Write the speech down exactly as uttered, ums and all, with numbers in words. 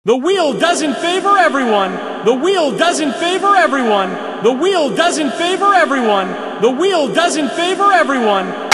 The wheel doesn't favor everyone. The wheel doesn't favor everyone. The wheel doesn't favor everyone. The wheel doesn't favor everyone.